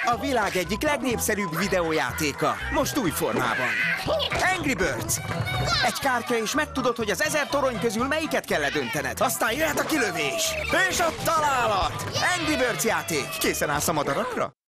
A világ egyik legnépszerűbb videójátéka, most új formában. Angry Birds. Egy kártya, és megtudod, hogy az 1000 torony közül melyiket kell ledöntened. Aztán jöhet a kilövés. És a találat! Angry Birds játék. Készen állsz a madarakra?